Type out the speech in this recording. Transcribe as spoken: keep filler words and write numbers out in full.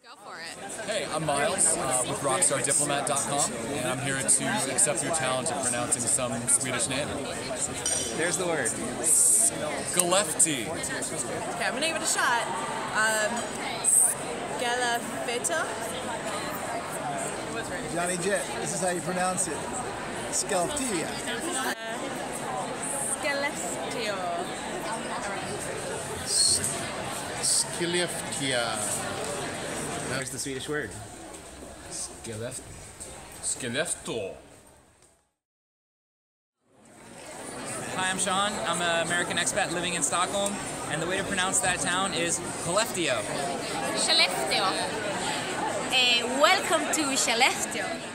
Go for it. Hey, I'm Miles uh, with rockstar diplomat dot com, and I'm here to accept your challenge of pronouncing some Swedish name. There's the word. Skelleftea. Okay, I'm gonna give it a shot. Um, Skelleftea. Johnny Jet, this is how you pronounce it. Skelleftea. Uh, Skelleftea. Skelleftea. There's the Swedish word. Skelleftea. Skelleftea. Hi, I'm Sean. I'm an American expat living in Stockholm, and the way to pronounce that town is Skelleftea. Skelleftea. Uh, welcome to Skelleftea.